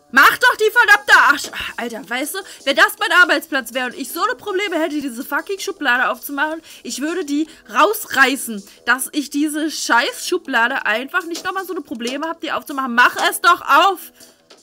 Mach doch die verdammte Arsch... Alter, weißt du, wenn das mein Arbeitsplatz wäre und ich so eine Probleme hätte, diese fucking Schublade aufzumachen, ich würde die rausreißen, dass ich diese scheiß Schublade einfach nicht nochmal so eine Probleme habe, die aufzumachen. Mach es doch auf!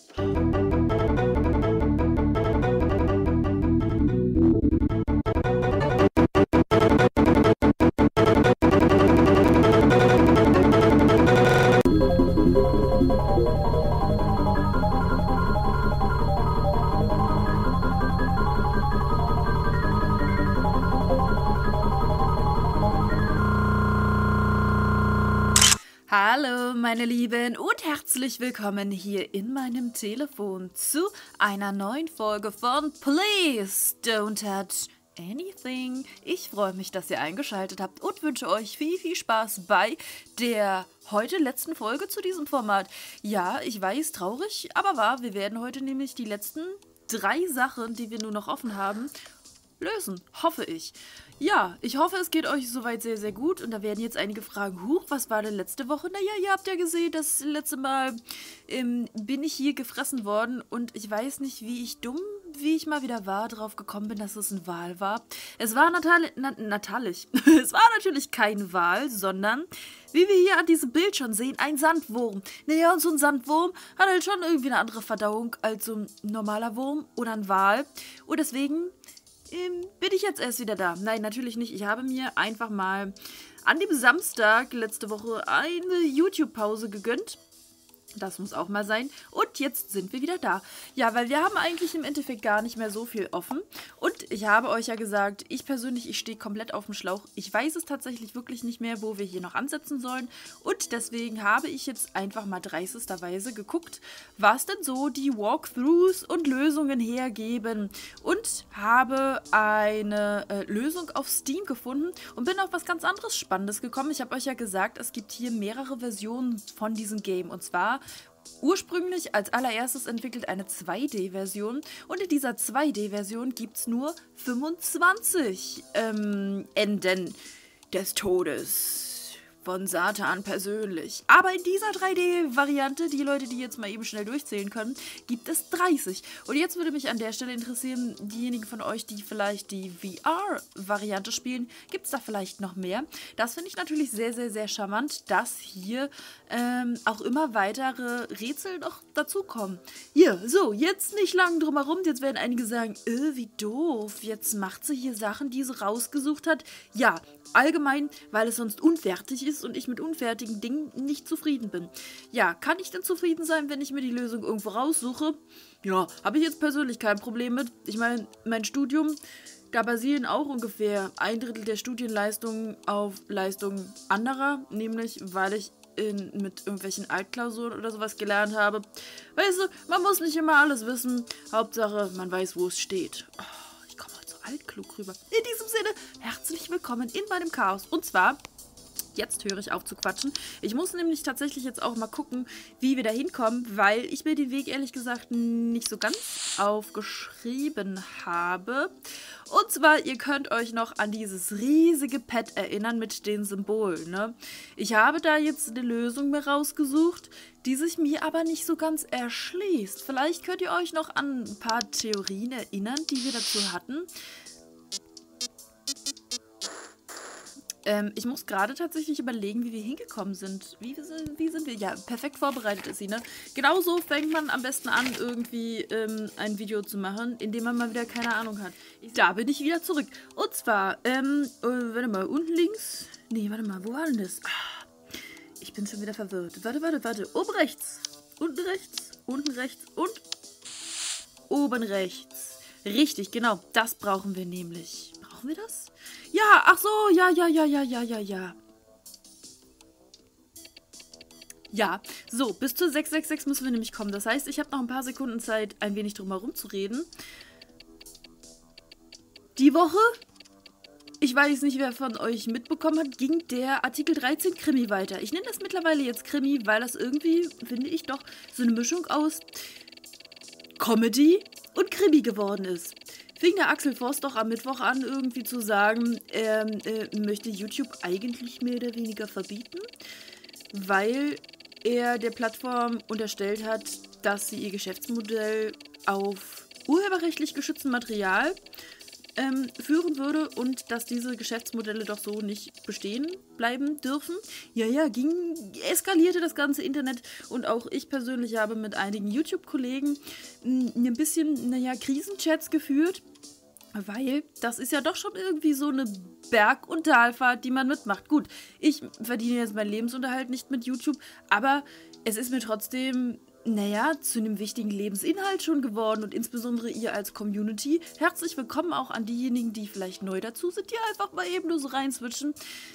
Hallo meine Lieben und herzlich willkommen hier in meinem Telefon zu einer neuen Folge von Please Don't Touch Anything. Ich freue mich, dass ihr eingeschaltet habt und wünsche euch viel Spaß bei der heute letzten Folge zu diesem Format. Ja, ich weiß, traurig, aber wahr. Wir werden heute nämlich die letzten 3 Sachen, die wir nur noch offen haben, lösen, hoffe ich. Ja, ich hoffe, es geht euch soweit sehr gut. Und da werden jetzt einige fragen, huch, was war denn letzte Woche? Naja, ihr habt ja gesehen, das letzte Mal bin ich hier gefressen worden. Und ich weiß nicht, wie ich mal wieder drauf gekommen bin, dass es ein Wal war. Es war es war natürlich kein Wal, sondern, wie wir hier an diesem Bild schon sehen, ein Sandwurm. Naja, und so ein Sandwurm hat halt schon irgendwie eine andere Verdauung als so ein normaler Wurm oder ein Wal. Und deswegen... bin ich jetzt erst wieder da? Nein, natürlich nicht. Ich habe mir einfach mal an dem Samstag letzte Woche eine YouTube-Pause gegönnt. Das muss auch mal sein. Und jetzt sind wir wieder da. Ja, weil wir haben eigentlich im Endeffekt gar nicht mehr so viel offen. Und ich habe euch ja gesagt, ich persönlich, ich stehe komplett auf dem Schlauch. Ich weiß es tatsächlich wirklich nicht mehr, wo wir hier noch ansetzen sollen. Und deswegen habe ich jetzt einfach mal dreistesterweise geguckt, was denn so die Walkthroughs und Lösungen hergeben. Und habe eine Lösung auf Steam gefunden und bin auf was ganz anderes Spannendes gekommen. Ich habe euch ja gesagt, es gibt hier mehrere Versionen von diesem Game. Und zwar ursprünglich als allererstes entwickelt eine 2D-Version und in dieser 2D-Version gibt es nur 25 Enden des Todes von Satan persönlich. Aber in dieser 3D-Variante, die Leute, die jetzt mal eben schnell durchzählen können, gibt es 30. Und jetzt würde mich an der Stelle interessieren, diejenigen von euch, die vielleicht die VR-Variante spielen, gibt es da vielleicht noch mehr? Das finde ich natürlich sehr charmant, dass hier auch immer weitere Rätsel noch dazukommen. Hier, so, jetzt nicht lang drum herum. Jetzt werden einige sagen, wie doof. Jetzt macht sie hier Sachen, die sie rausgesucht hat. Ja, allgemein, weil es sonst unfertig ist und ich mit unfertigen Dingen nicht zufrieden bin. Ja, kann ich denn zufrieden sein, wenn ich mir die Lösung irgendwo raussuche? Ja, habe ich jetzt persönlich kein Problem mit. Ich meine, mein Studium, da basieren auch ungefähr 1/3 der Studienleistungen auf Leistungen anderer, nämlich weil ich mit irgendwelchen Altklausuren oder sowas gelernt habe. Weißt du, man muss nicht immer alles wissen. Hauptsache, man weiß, wo es steht. Oh, ich komme heute so altklug rüber. In diesem Sinne, herzlich willkommen in meinem Chaos. Und zwar... Jetzt höre ich auf zu quatschen. Ich muss nämlich tatsächlich jetzt auch mal gucken, wie wir da hinkommen, weil ich mir den Weg ehrlich gesagt nicht so ganz aufgeschrieben habe. Und zwar, ihr könnt euch noch an dieses riesige Pad erinnern mit den Symbolen, ne? Ich habe da jetzt eine Lösung mir rausgesucht, die sich mir aber nicht so ganz erschließt. Vielleicht könnt ihr euch noch an ein paar Theorien erinnern, die wir dazu hatten. Ich muss gerade tatsächlich überlegen, wie wir hingekommen sind. Wie sind wir? Ja, perfekt vorbereitet ist sie, ne? Genauso fängt man am besten an, irgendwie ein Video zu machen, indem man mal wieder keine Ahnung hat. Da bin ich wieder zurück. Und zwar, warte mal, unten links? Nee, warte mal, wo war denn das? Ich bin schon wieder verwirrt. Warte. Oben rechts, unten rechts, unten rechts und oben rechts. Richtig, genau, das brauchen wir nämlich. Brauchen wir das? Ja, ach so, ja. Ja, so, bis zur 666 müssen wir nämlich kommen. Das heißt, ich habe noch ein paar Sekunden Zeit, ein wenig drum herum zu reden. Die Woche, ich weiß nicht, wer von euch mitbekommen hat, ging der Artikel 13 Krimi weiter. Ich nenne das mittlerweile jetzt Krimi, weil das irgendwie, finde ich doch, so eine Mischung aus Comedy und Krimi geworden ist. Fing der Axel Voss doch am Mittwoch an, irgendwie zu sagen, er möchte YouTube eigentlich mehr oder weniger verbieten, weil er der Plattform unterstellt hat, dass sie ihr Geschäftsmodell auf urheberrechtlich geschütztem Material führen würde und dass diese Geschäftsmodelle doch so nicht bestehen bleiben dürfen. Eskalierte das ganze Internet und auch ich persönlich habe mit einigen YouTube-Kollegen ein bisschen, Krisenchats geführt, weil das ist ja doch schon irgendwie so eine Berg- und Talfahrt, die man mitmacht. Gut, ich verdiene jetzt meinen Lebensunterhalt nicht mit YouTube, aber es ist mir trotzdem zu einem wichtigen Lebensinhalt schon geworden und insbesondere ihr als Community. Herzlich willkommen auch an diejenigen, die vielleicht neu dazu sind, die einfach mal eben nur so reinswitchen.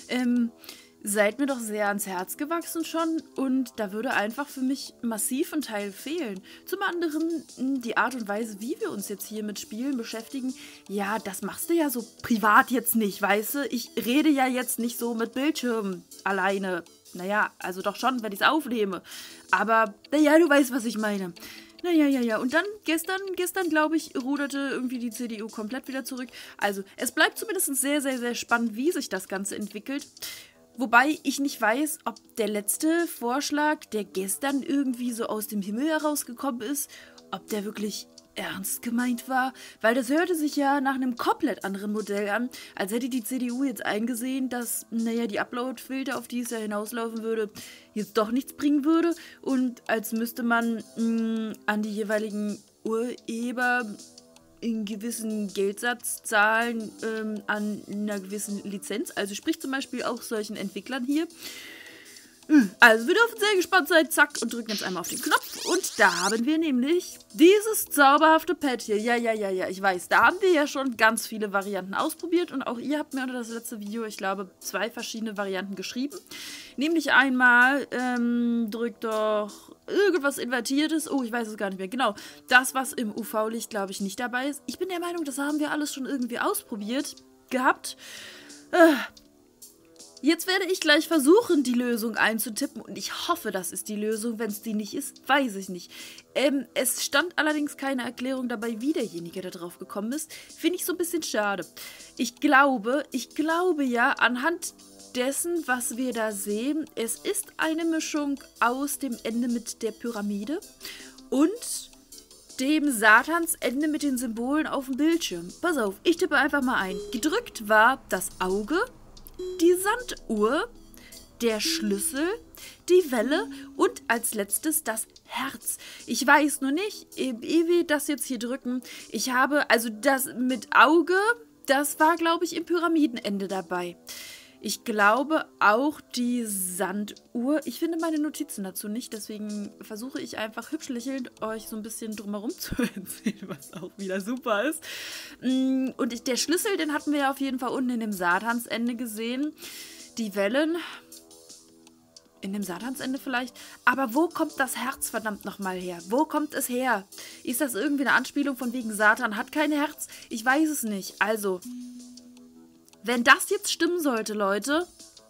Seid mir doch sehr ans Herz gewachsen schon und da würde einfach für mich massiv ein Teil fehlen. Zum anderen die Art und Weise, wie wir uns jetzt hier mit Spielen beschäftigen. Ja, das machst du ja so privat jetzt nicht, weißt du? Ich rede ja jetzt nicht so mit Bildschirmen alleine. Also doch schon, wenn ich es aufnehme. Aber, du weißt, was ich meine. Und dann gestern, glaube ich, ruderte irgendwie die CDU komplett wieder zurück. Also, es bleibt zumindest sehr, sehr, sehr spannend, wie sich das Ganze entwickelt. Wobei ich nicht weiß, ob der letzte Vorschlag, der gestern irgendwie so aus dem Himmel herausgekommen ist, ob der wirklich ernst gemeint war, weil das hörte sich ja nach einem komplett anderen Modell an, als hätte die CDU jetzt eingesehen, dass, die Upload-Filter, auf die es ja hinauslaufen würde, jetzt doch nichts bringen würde und als müsste man an die jeweiligen Urheber einen gewissen Geldsatz zahlen an einer gewissen Lizenz, also sprich zum Beispiel auch solchen Entwicklern hier. Also, wir dürfen sehr gespannt sein. Zack, und drücken jetzt einmal auf den Knopf. Und da haben wir nämlich dieses zauberhafte Pad hier. Ja, ich weiß. Da haben wir ja schon ganz viele Varianten ausprobiert. Und auch ihr habt mir unter das letzte Video, ich glaube, 2 verschiedene Varianten geschrieben. Nämlich einmal, drückt doch irgendwas Invertiertes. Oh, ich weiß es gar nicht mehr. Genau, das, was im UV-Licht, glaube ich, nicht dabei ist. Ich bin der Meinung, das haben wir alles schon irgendwie ausprobiert gehabt. Jetzt werde ich gleich versuchen, die Lösung einzutippen und ich hoffe, das ist die Lösung. Wenn es die nicht ist, weiß ich nicht. Es stand allerdings keine Erklärung dabei, wie derjenige da drauf gekommen ist. Finde ich so ein bisschen schade. Ich glaube ja, anhand dessen, was wir da sehen, es ist eine Mischung aus dem Ende mit der Pyramide und dem Satansende mit den Symbolen auf dem Bildschirm. Pass auf, ich tippe einfach mal ein. Gedrückt war das Auge, die Sanduhr, der Schlüssel, die Welle und als letztes das Herz. Ich weiß nur nicht, ehe wir das jetzt hier drücken, ich habe, also das mit Auge, das war, glaube ich, im Pyramidenende dabei. Ich glaube auch die Sanduhr. Ich finde meine Notizen dazu nicht, deswegen versuche ich einfach hübsch lächelnd euch so ein bisschen drumherum zu erzählen, was auch wieder super ist. Und der Schlüssel, den hatten wir ja auf jeden Fall unten in dem Satansende gesehen. Die Wellen in dem Satansende vielleicht. Aber wo kommt das Herz verdammt nochmal her? Wo kommt es her? Ist das irgendwie eine Anspielung von wegen Satan hat kein Herz? Ich weiß es nicht. Also, wenn das jetzt stimmen sollte, Leute.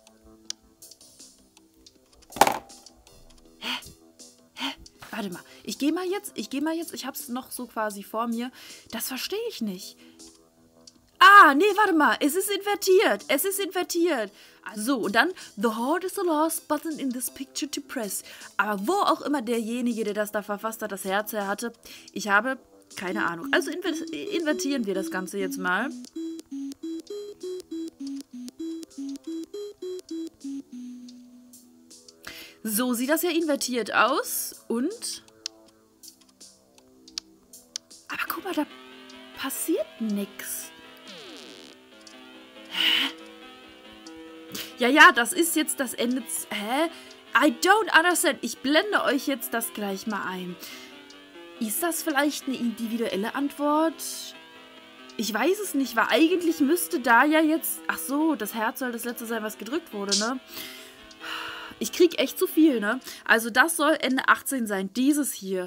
Warte mal. Ich gehe mal jetzt. Ich hab's noch so quasi vor mir. Das verstehe ich nicht. Ah, nee, warte mal. Es ist invertiert. Also, und dann, the heart is the last button in this picture to press. Aber wo auch immer derjenige, der das da verfasst hat, das Herz her hatte, ich habe keine Ahnung. Also invertieren wir das Ganze jetzt mal. So sieht das ja invertiert aus. Und? Aber guck mal, da passiert nichts. Hä? Ja, das ist jetzt das Ende. Hä? I don't understand. Ich blende euch jetzt das gleich mal ein. Ist das vielleicht eine individuelle Antwort? Ich weiß es nicht, weil eigentlich müsste da ja jetzt... Ach so, das Herz soll das letzte sein, was gedrückt wurde, ne? Ich krieg echt zu viel, ne? Also das soll Ende 18 sein, dieses hier.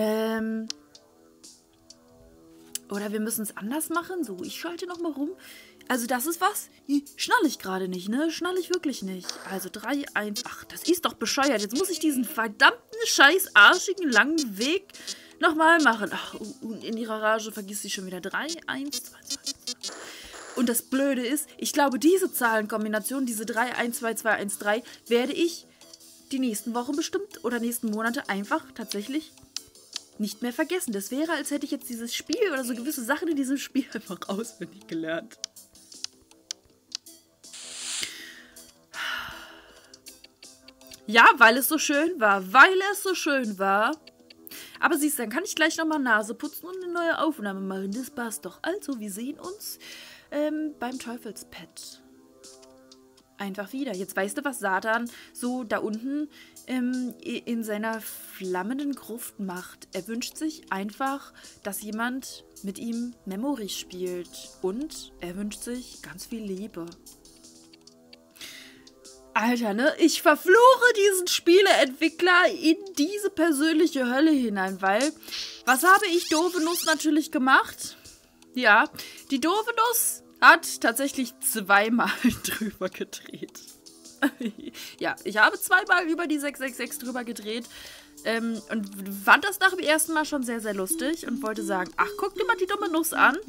Oder wir müssen es anders machen. So, ich schalte nochmal rum. Also das ist was? Schnalle ich gerade nicht, ne? Schnalle ich wirklich nicht. Also 3, 1... Ach, das ist doch bescheuert. Jetzt muss ich diesen verdammten, scheiß, arschigen, langen Weg nochmal machen. Ach, und in ihrer Rage vergisst sie schon wieder. 3, 1, 2, 2, 2. Und das Blöde ist, ich glaube, diese Zahlenkombination, diese 3, 1, 2, 2, 1, 3, werde ich die nächsten Wochen bestimmt oder nächsten Monate einfach tatsächlich nicht mehr vergessen. Das wäre, als hätte ich jetzt dieses Spiel oder so gewisse Sachen in diesem Spiel einfach auswendig gelernt. Ja, weil es so schön war. Weil es so schön war. Aber siehst du, dann kann ich gleich nochmal Nase putzen und eine neue Aufnahme machen. Das passt doch. Also, wir sehen uns beim Teufelspad. Einfach wieder. Jetzt weißt du, was Satan so da unten in seiner flammenden Gruft macht. Er wünscht sich einfach, dass jemand mit ihm Memory spielt. Und er wünscht sich ganz viel Liebe. Alter, ne? Ich verfluche diesen Spieleentwickler in diese persönliche Hölle hinein, weil, was habe ich, doofe Nuss, natürlich gemacht? Ja, die doofe Nuss hat tatsächlich zweimal drüber gedreht. Ja, ich habe zweimal über die 666 drüber gedreht und fand das nach dem ersten Mal schon sehr, sehr lustig und wollte sagen, ach, guck dir mal die dumme Nuss an.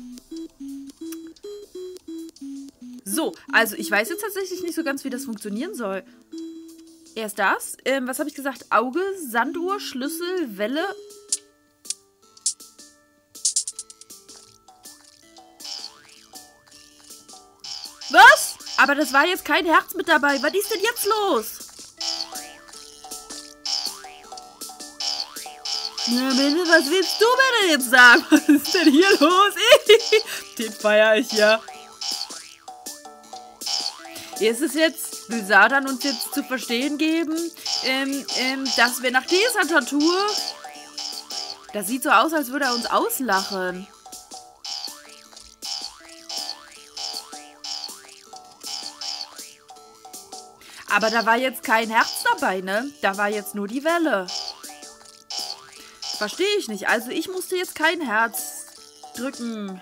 So, also ich weiß jetzt tatsächlich nicht so ganz, wie das funktionieren soll. Erst das. Was habe ich gesagt? Auge, Sanduhr, Schlüssel, Welle. Was? Aber das war jetzt kein Herz mit dabei. Was ist denn jetzt los? Na bitte, was willst du mir denn jetzt sagen? Was ist denn hier los? Den feiere ich ja. Ist es jetzt, will Satan uns jetzt zu verstehen geben, dass wir nach dieser Tortur... Das sieht so aus, als würde er uns auslachen. Aber da war jetzt kein Herz dabei, ne? Da war jetzt nur die Welle. Verstehe ich nicht. Also ich musste jetzt kein Herz drücken.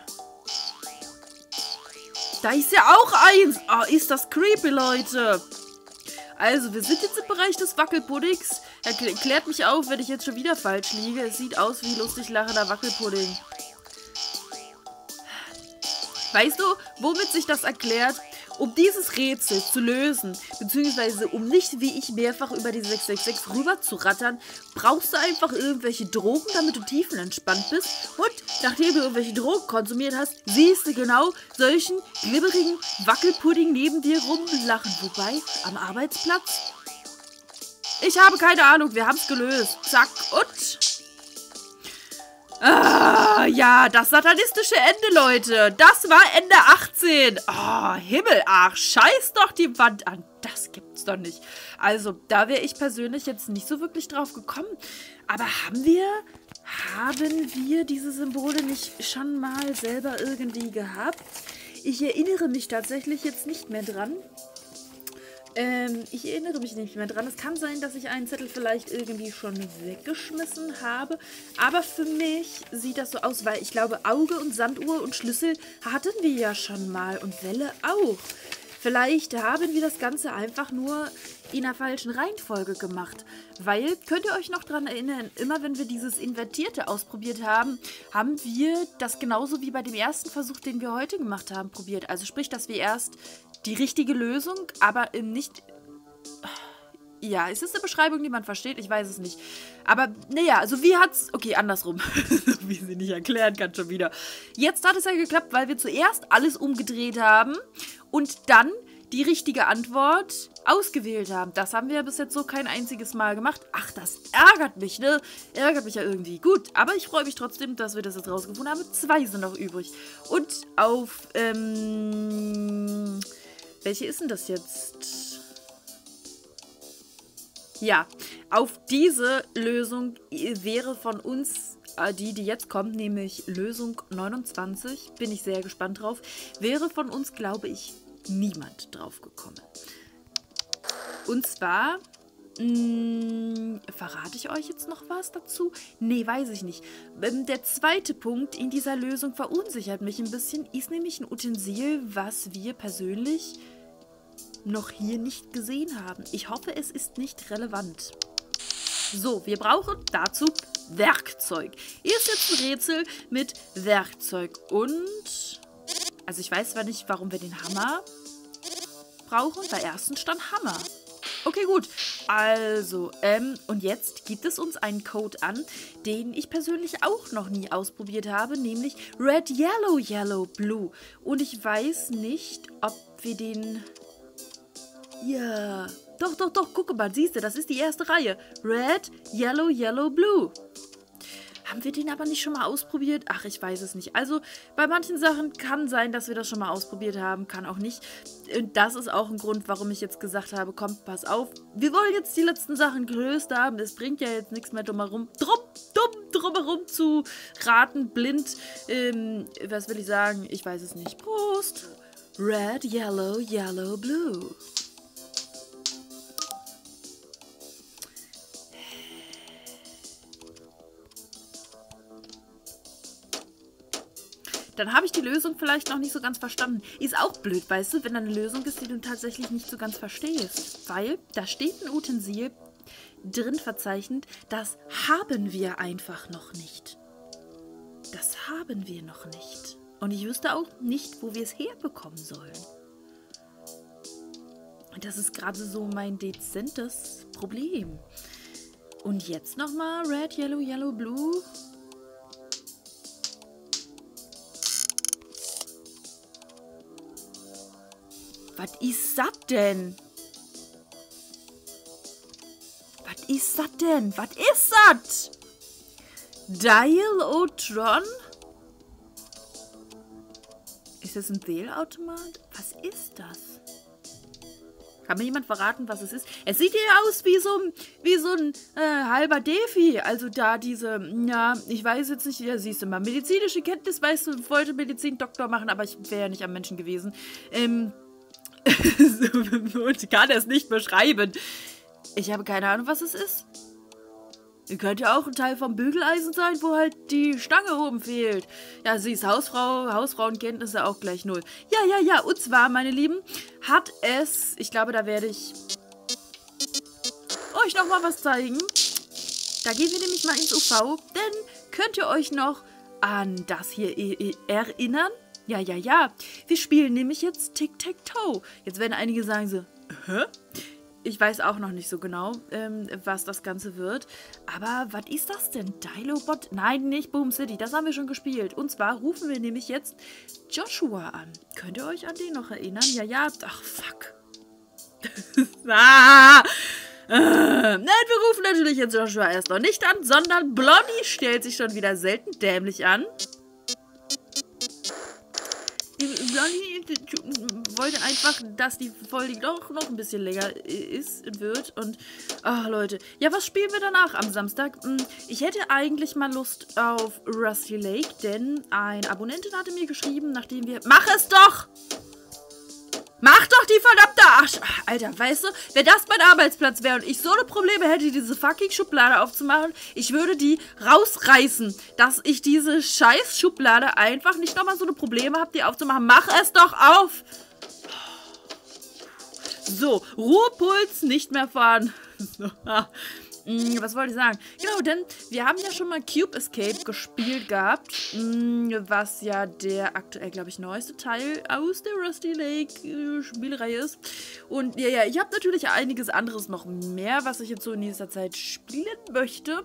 Da ist ja auch eins. Oh, ist das creepy, Leute. Also, wir sind jetzt im Bereich des Wackelpuddings. Klärt mich auf, wenn ich jetzt schon wieder falsch liege. Es sieht aus wie lustig lachender Wackelpudding. Weißt du, womit sich das erklärt? Um dieses Rätsel zu lösen, beziehungsweise um nicht wie ich mehrfach über die 666 rüber zu rattern, brauchst du einfach irgendwelche Drogen, damit du tiefenentspannt bist. Und nachdem du irgendwelche Drogen konsumiert hast, siehst du genau solchen glibberigen Wackelpudding neben dir rumlachen. Wobei, am Arbeitsplatz? Ich habe keine Ahnung, wir haben es gelöst. Zack und... Ah, ja, das satanistische Ende, Leute. Das war Ende 18. Oh, Himmel, ach, scheiß doch die Wand an. Das gibt's doch nicht. Also, da wäre ich persönlich jetzt nicht so wirklich drauf gekommen. Aber haben wir diese Symbole nicht schon mal selber irgendwie gehabt? Ich erinnere mich tatsächlich jetzt nicht mehr dran. Ich erinnere mich nicht mehr dran. Es kann sein, dass ich einen Zettel vielleicht irgendwie schon weggeschmissen habe. Aber für mich sieht das so aus, weil ich glaube, Auge und Sanduhr und Schlüssel hatten wir ja schon mal. Und Welle auch. Vielleicht haben wir das Ganze einfach nur in der falschen Reihenfolge gemacht. Weil, könnt ihr euch noch dran erinnern, immer wenn wir dieses Invertierte ausprobiert haben, haben wir das genauso wie bei dem ersten Versuch, den wir heute gemacht haben, probiert. Also sprich, dass wir erst die richtige Lösung, aber nicht... Ja, ist das eine Beschreibung, die man versteht? Ich weiß es nicht. Aber, naja, also wie hat's... Okay, andersrum. Wie sie nicht erklären kann schon wieder. Jetzt hat es ja geklappt, weil wir zuerst alles umgedreht haben und dann die richtige Antwort ausgewählt haben. Das haben wir bis jetzt so kein einziges Mal gemacht. Ach, das ärgert mich, ne? Ärgert mich ja irgendwie. Gut, aber ich freue mich trotzdem, dass wir das jetzt rausgefunden haben. 2 sind noch übrig. Und auf, welche ist denn das jetzt? Ja, auf diese Lösung wäre von uns, die jetzt kommt, nämlich Lösung 29, bin ich sehr gespannt drauf, wäre von uns, glaube ich, niemand drauf gekommen. Und zwar, verrate ich euch jetzt noch was dazu? Nee, weiß ich nicht. Der zweite Punkt in dieser Lösung verunsichert mich ein bisschen, ist nämlich ein Utensil, was wir persönlich noch hier nicht gesehen haben. Ich hoffe, es ist nicht relevant. So, wir brauchen dazu Werkzeug. Hier ist jetzt ein Rätsel mit Werkzeug und... Also ich weiß zwar nicht, warum wir den Hammer brauchen. Bei ersten stand Hammer. Okay, gut. Also, und jetzt gibt es uns einen Code an, den ich persönlich auch noch nie ausprobiert habe, nämlich Red, Yellow, Yellow, Blue. Und ich weiß nicht, ob wir den... Ja, doch, guck mal, siehst du, das ist die erste Reihe. Red, Yellow, Yellow, Blue. Haben wir den aber nicht schon mal ausprobiert? Ach, ich weiß es nicht. Also, bei manchen Sachen kann sein, dass wir das schon mal ausprobiert haben, kann auch nicht. Und das ist auch ein Grund, warum ich jetzt gesagt habe, komm, pass auf. Wir wollen jetzt die letzten Sachen gelöst haben. Es bringt ja jetzt nichts mehr drumherum zu raten, blind. Was will ich sagen? Ich weiß es nicht. Prost! Red, Yellow, Yellow, Blue. Dann habe ich die Lösung vielleicht noch nicht so ganz verstanden. Ist auch blöd, weißt du, wenn da eine Lösung ist, die du tatsächlich nicht so ganz verstehst. Weil da steht ein Utensil drin verzeichnet, das haben wir einfach noch nicht. Das haben wir noch nicht. Und ich wüsste auch nicht, wo wir es herbekommen sollen. Und das ist gerade so mein dezentes Problem. Und jetzt nochmal Red, Yellow, Yellow, Blue. Was ist das denn? Was ist das denn? Was ist das? Dial-O-Tron? Ist das ein Wählautomat? Was ist das? Kann mir jemand verraten, was es ist? Es sieht hier aus wie so ein halber Defi. Also da diese, ja, ich weiß jetzt nicht, ja, siehst du mal, medizinische Kenntnis, weißt du, wollte Medizin-Doktor machen, aber ich wäre ja nicht am Menschen gewesen. Und kann es nicht beschreiben. Ich habe keine Ahnung, was es ist. Könnte auch ein Teil vom Bügeleisen sein, wo halt die Stange oben fehlt. Ja, sie ist Hausfrau, Hausfrauenkenntnisse auch gleich 0. Ja. Und zwar, meine Lieben, hat es, ich glaube, da werde ich euch nochmal was zeigen. Da gehen wir nämlich mal ins UV, denn könnt ihr euch noch an das hier erinnern? Ja. Wir spielen nämlich jetzt Tic-Tac-Toe. Jetzt werden einige sagen so, hä? Ich weiß auch noch nicht so genau, was das Ganze wird. Aber was ist das denn? Dilobot? Nein, nicht Boom City. Das haben wir schon gespielt. Und zwar rufen wir nämlich jetzt Joshua an. Könnt ihr euch an den noch erinnern? Ja. Ach, fuck. Nein, wir rufen natürlich jetzt Joshua erst noch nicht an, sondern Blondie stellt sich schon wieder selten dämlich an. Blondie wollte einfach, dass die Folge doch noch ein bisschen länger wird. Und, ach Leute. Ja, was spielen wir danach am Samstag? Ich hätte eigentlich mal Lust auf Rusty Lake, denn ein Abonnentin hatte mir geschrieben, nachdem wir... Mach es doch! Mach doch die verdammte Arsch... Alter, weißt du, wenn das mein Arbeitsplatz wäre und ich so eine Probleme hätte, diese fucking Schublade aufzumachen, ich würde die rausreißen, dass ich diese scheiß Schublade einfach nicht nochmal so eine Probleme habe, die aufzumachen. Mach es doch auf! So, Ruhepuls nicht mehr fahren. Was wollte ich sagen? Genau, denn wir haben ja schon mal Cube Escape gespielt gehabt, was ja der aktuell, glaube ich, neueste Teil aus der Rusty Lake Spielreihe ist. Und ja, ich habe natürlich einiges anderes noch mehr, was ich jetzt so in nächster Zeit spielen möchte.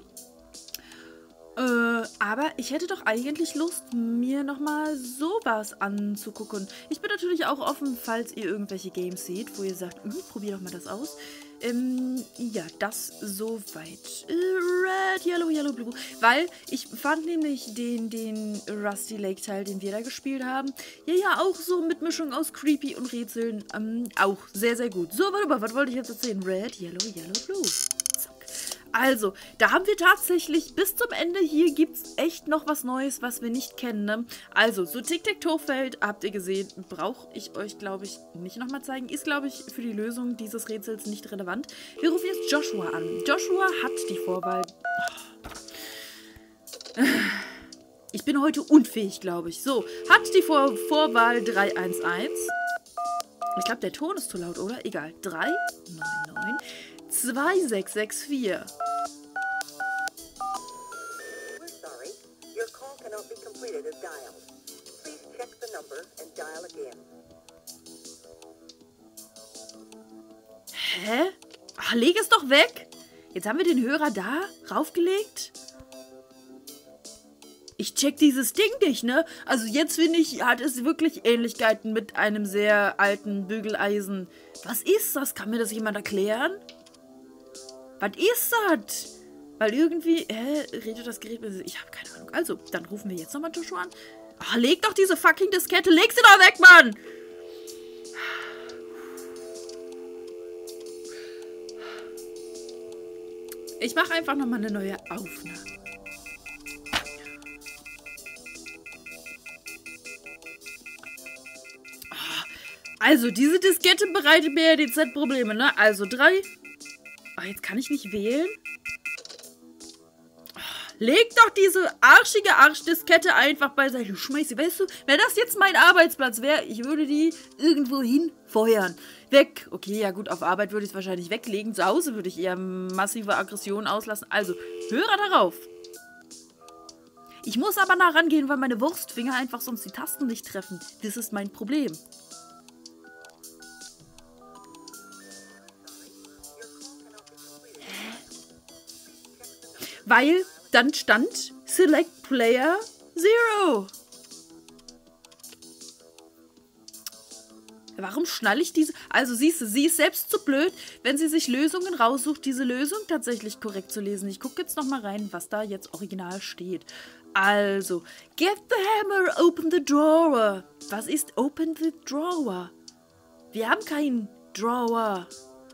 Aber ich hätte doch eigentlich Lust, mir nochmal sowas anzugucken. Ich bin natürlich auch offen, falls ihr irgendwelche Games seht, wo ihr sagt, probier doch mal das aus. Ja, das soweit. Red, Yellow, Blue. Weil ich fand nämlich den Rusty Lake Teil, den wir da gespielt haben, ja, auch so mit Mischung aus Creepy und Rätseln, auch sehr, sehr gut. So, warte mal, was wollte ich jetzt erzählen? Red, Yellow, Blue. Also, da haben wir tatsächlich bis zum Ende hier gibt es echt noch was Neues, was wir nicht kennen, ne? Also, so Tic-Tac-Toe-Feld, habt ihr gesehen, brauche ich euch, glaube ich, nicht nochmal zeigen. Ist, glaube ich, für die Lösung dieses Rätsels nicht relevant. Wir rufen jetzt Joshua an. Joshua hat die Vorwahl... Ich bin heute unfähig, glaube ich. So, hat die Vorwahl 311. Ich glaube, der Ton ist zu laut, oder? Egal. 399 2664. Hä? Oh, leg es doch weg. Jetzt haben wir den Hörer da raufgelegt. Ich check dieses Ding nicht, ne? Also jetzt finde ich, hat es wirklich Ähnlichkeiten mit einem sehr alten Bügeleisen. Was ist das? Kann mir das jemand erklären? Was ist das? Weil irgendwie, redet das Gerät mit... Ich habe keine Ahnung. Also, dann rufen wir jetzt nochmal Joshua an. Ach, leg doch diese fucking Diskette. Leg sie doch weg, Mann! Ich mache einfach nochmal eine neue Aufnahme. Also, diese Diskette bereitet mir ja die Z-Probleme, ne? Also, 3. Oh, jetzt kann ich nicht wählen. Oh, leg doch diese arschige Arschdiskette einfach beiseite. Schmeiß sie, weißt du, wenn das jetzt mein Arbeitsplatz wäre, ich würde die irgendwo hinfeuern. Weg. Okay, ja gut, auf Arbeit würde ich es wahrscheinlich weglegen. Zu Hause würde ich eher massive Aggressionen auslassen. Also, höre darauf. Ich muss aber nah rangehen, weil meine Wurstfinger einfach sonst die Tasten nicht treffen. Das ist mein Problem. Weil dann stand Select Player 0. Warum schnalle ich diese? Also siehst du, sie ist selbst zu blöd, wenn sie sich Lösungen raussucht, diese Lösung tatsächlich korrekt zu lesen. Ich gucke jetzt nochmal rein, was da jetzt original steht. Also, get the hammer, open the drawer. Was ist open the drawer? Wir haben keinen Drawer.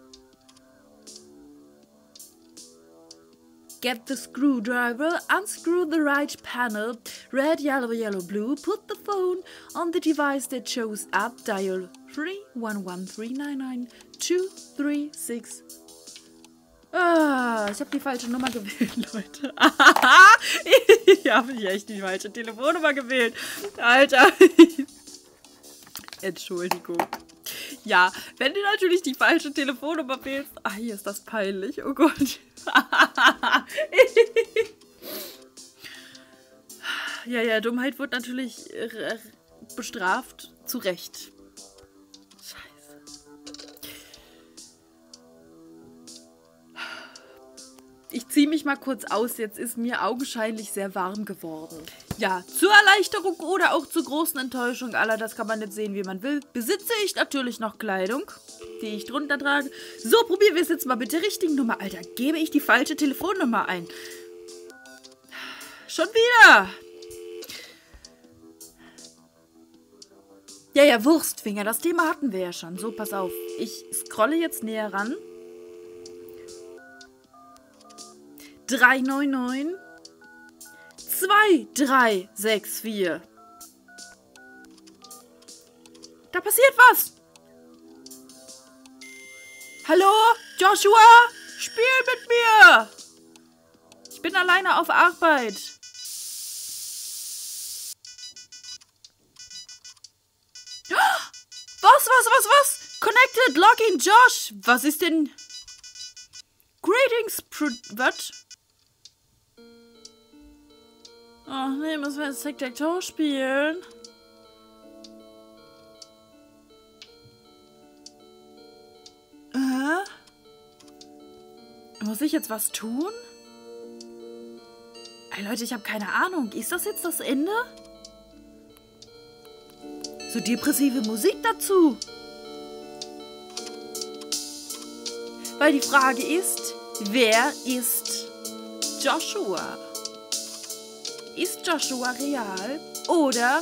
Get the screwdriver, unscrew the right panel, red, yellow, yellow, blue, put the phone on the device that shows up, dial 311399236. Ah, ich habe die falsche Nummer gewählt, Leute. Ich habe echt die falsche Telefonnummer gewählt. Alter. Entschuldigung. Ja, wenn du natürlich die falsche Telefonnummer wählst. Ah, hier ist das peinlich. Oh Gott. Ja, Dummheit wird natürlich bestraft. Zu Recht. Scheiße. Ich ziehe mich mal kurz aus. Jetzt ist mir augenscheinlich sehr warm geworden. Ja, zur Erleichterung oder auch zur großen Enttäuschung aller, das kann man jetzt sehen, wie man will, besitze ich natürlich noch Kleidung, die ich drunter trage. So, probieren wir es jetzt mal mit der richtigen Nummer. Alter, gebe ich die falsche Telefonnummer ein. Schon wieder. Ja, Wurstfinger, das Thema hatten wir ja schon. So, pass auf. Ich scrolle jetzt näher ran. 399 2364. Da passiert was. Hallo? Joshua? Spiel mit mir. Ich bin alleine auf Arbeit. Was? Connected, Login, Josh. Was ist denn... Greetings, was? Ach nee, müssen wir jetzt Tic-Tac-Toe spielen? Muss ich jetzt was tun? Ey, Leute, ich habe keine Ahnung. Ist das jetzt das Ende? So depressive Musik dazu. Weil die Frage ist, wer ist Joshua? Ist Joshua real oder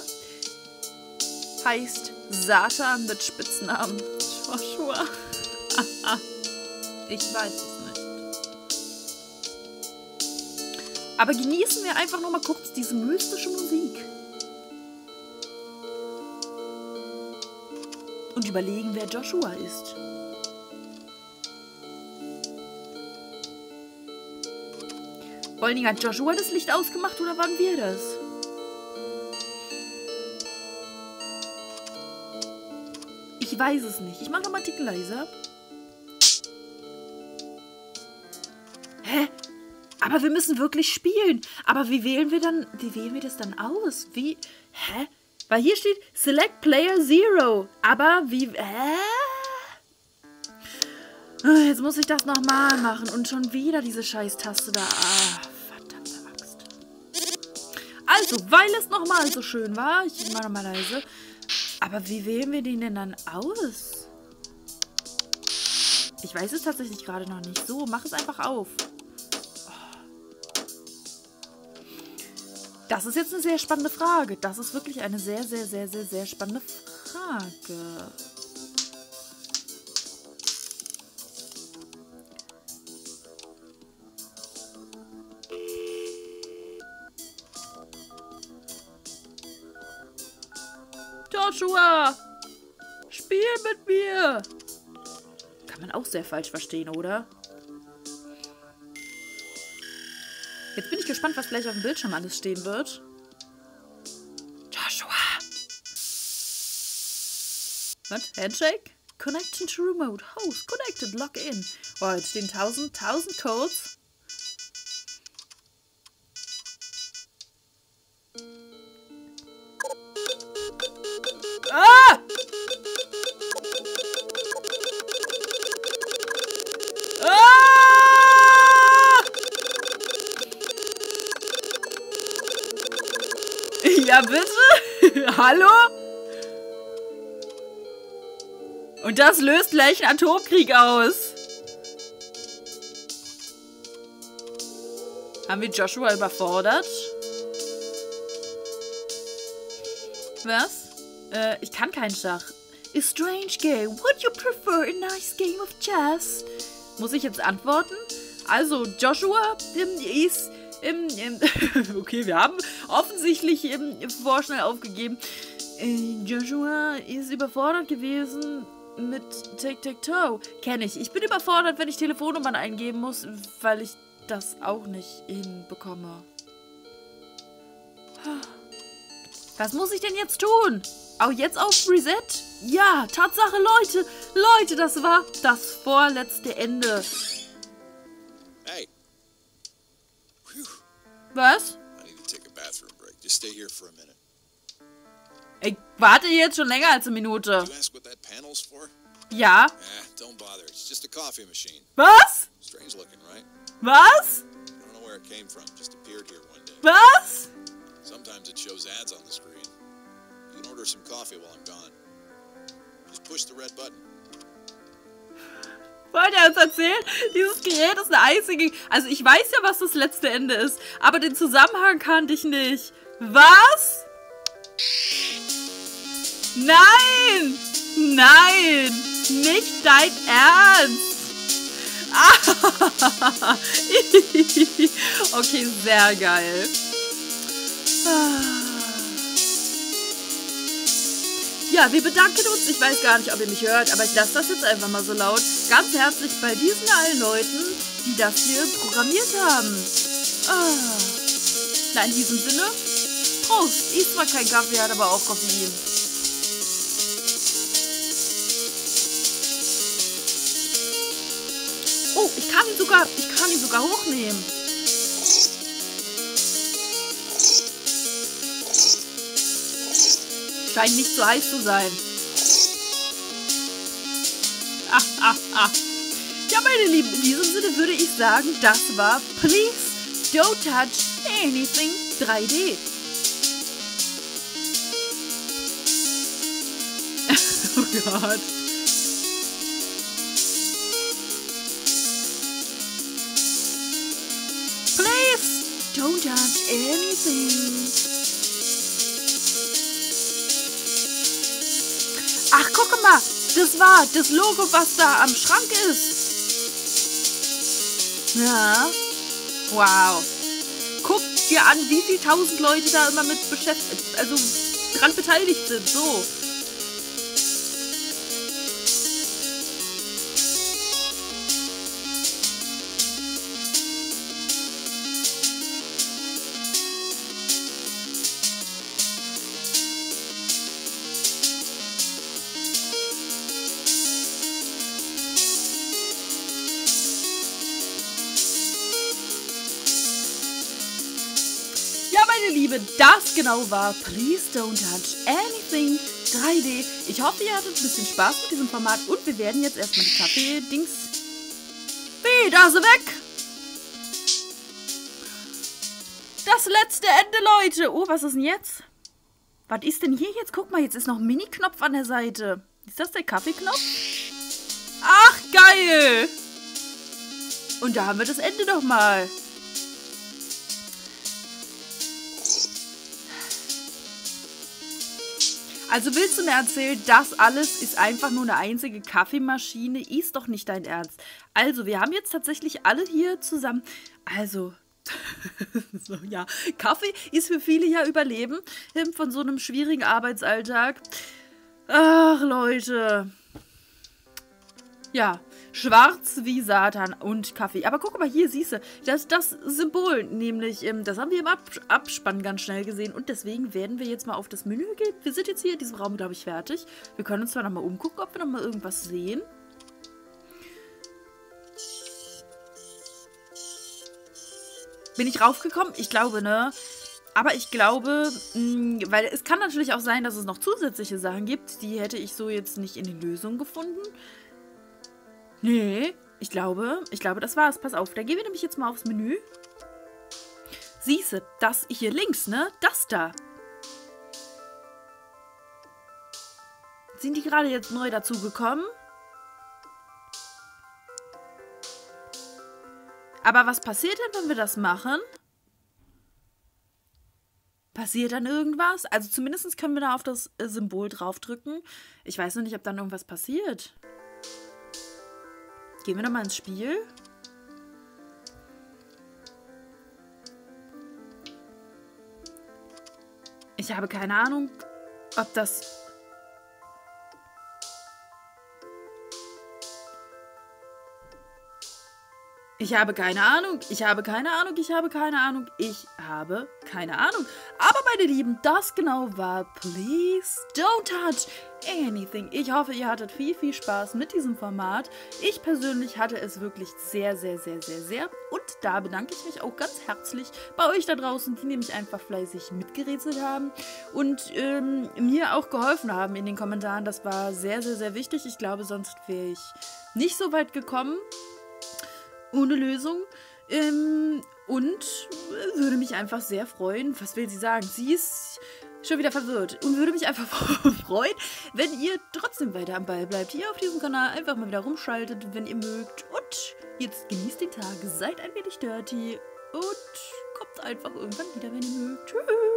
heißt Satan mit Spitznamen Joshua? Ich weiß es nicht. Aber genießen wir einfach noch mal kurz diese mystische Musik. Und überlegen, wer Joshua ist. Vor allen Dingen, hat Joshua das Licht ausgemacht oder waren wir das? Ich weiß es nicht. Ich mache nochmal einen Tick leiser. Hä? Aber wir müssen wirklich spielen. Aber wie wählen wir das dann aus? Wie? Hä? Weil hier steht Select Player 0. Aber wie? Hä? Jetzt muss ich das nochmal machen und schon wieder diese Scheiß-Taste da. Ah, verdammte Axt. Also, weil es nochmal so schön war, ich mache nochmal leise. Aber wie wählen wir den denn dann aus? Ich weiß es tatsächlich gerade noch nicht. So, mach es einfach auf. Das ist jetzt eine sehr spannende Frage. Das ist wirklich eine sehr, sehr, sehr, sehr, sehr spannende Frage. Joshua! Spiel mit mir! Kann man auch sehr falsch verstehen, oder? Jetzt bin ich gespannt, was gleich auf dem Bildschirm alles stehen wird. Joshua! Was? Handshake? Connection to remote. Host connected. Log in. Oh, jetzt stehen 1000 Codes. Ah! Ah! Ja, bitte? Hallo? Und das löst gleich einen Atomkrieg aus. Haben wir Joshua überfordert? Was? Ich kann keinen Schach. A strange game. Would you prefer a nice game of chess? Muss ich jetzt antworten? Also, Joshua ist... okay, wir haben offensichtlich vorschnell aufgegeben. Joshua ist überfordert gewesen mit Tic-Tac-Toe. Kenne ich. Ich bin überfordert, wenn ich Telefonnummern eingeben muss, weil ich das auch nicht hinbekomme. Was muss ich denn jetzt tun? Auch jetzt auf Reset? Ja, Tatsache, Leute. Leute, das war das vorletzte Ende. Hey. Whew. Was? I need to take a bathroom break. Just stay here for a minute. Ich warte jetzt schon länger als eine Minute. Did you ask what that panel's for? Ja. Don't bother. It's just a coffee machine. Was? Strange looking, right? Was? I don't know where it came from. Just appeared here one day. Was? Sometimes it shows ads on the screen. You can order some coffee while I'm gone. Just push the red button. Wollt ihr uns erzählen? Dieses Gerät ist eine einzige... Also ich weiß ja, was das letzte Ende ist, aber den Zusammenhang kannte ich nicht. Was? Nein! Nein! Nicht dein Ernst! Ah. Okay, sehr geil. Ja, wir bedanken uns. Ich weiß gar nicht, ob ihr mich hört, aber ich lasse das jetzt einfach mal so laut. Ganz herzlich bei diesen allen Leuten, die das hier programmiert haben. Na, in diesem Sinne, Prost. Ist zwar kein Kaffee, hat aber auch Koffein. Oh, ich kann ihn sogar hochnehmen. Scheint nicht so heiß zu sein. Ja, meine Lieben, in diesem Sinne würde ich sagen, das war Please Don't Touch Anything 3D. Oh Gott. Please don't touch anything. Ach, guck mal, das war das Logo, was da am Schrank ist. Ja. Wow. Guck dir an, wie viele tausend Leute da immer mit beschäftigt, also dran beteiligt sind. So. Meine Lieben, das genau war Please Don't Touch Anything 3D. Ich hoffe, ihr hattet ein bisschen Spaß mit diesem Format und wir werden jetzt erstmal die Kaffee-Dings da ist sie weg. Das letzte Ende, Leute. Oh, was ist denn jetzt? Was ist denn hier jetzt? Guck mal, jetzt ist noch ein Mini-Knopf an der Seite. Ist das der Kaffeeknopf? Ach, geil. Und da haben wir das Ende nochmal. Also willst du mir erzählen, das alles ist einfach nur eine einzige Kaffeemaschine? Ist doch nicht dein Ernst. Also, wir haben jetzt tatsächlich alle hier zusammen. Also, so, ja, Kaffee ist für viele ja Überleben von so einem schwierigen Arbeitsalltag. Ach, Leute. Ja, schwarz wie Satan und Kaffee. Aber guck mal, hier siehst du, das Symbol, nämlich, das haben wir im Abspann ganz schnell gesehen. Und deswegen werden wir jetzt mal auf das Menü gehen. Wir sind jetzt hier in diesem Raum, glaube ich, fertig. Wir können uns zwar nochmal umgucken, ob wir nochmal irgendwas sehen. Bin ich raufgekommen? Ich glaube, ne? Aber ich glaube, weil es kann natürlich auch sein, dass es noch zusätzliche Sachen gibt. Die hätte ich so jetzt nicht in den Lösungen gefunden. Nee, ich glaube, das war's. Pass auf, da gehen wir nämlich jetzt mal aufs Menü. Siehste, das hier links, ne? Das da. Sind die gerade jetzt neu dazugekommen? Aber was passiert denn, wenn wir das machen? Passiert dann irgendwas? Also zumindest können wir da auf das Symbol draufdrücken. Ich weiß noch nicht, ob dann irgendwas passiert. Gehen wir nochmal ins Spiel. Ich habe keine Ahnung, ob das... Ich habe keine Ahnung. Aber meine Lieben, das genau war Please Don't Touch Anything. Ich hoffe, ihr hattet viel, viel Spaß mit diesem Format. Ich persönlich hatte es wirklich sehr, sehr, sehr, sehr, sehr. Und da bedanke ich mich auch ganz herzlich bei euch da draußen, die nämlich einfach fleißig mitgerätselt haben und mir auch geholfen haben in den Kommentaren. Das war sehr, sehr, sehr wichtig. Ich glaube, sonst wäre ich nicht so weit gekommen. Ohne Lösung. Und würde mich einfach sehr freuen. Was will sie sagen? Sie ist schon wieder verwirrt. Und würde mich einfach freuen, wenn ihr trotzdem weiter am Ball bleibt. Hier auf diesem Kanal einfach mal wieder rumschaltet, wenn ihr mögt. Und jetzt genießt den Tag. Seid ein wenig dirty. Und kommt einfach irgendwann wieder, wenn ihr mögt. Tschüss.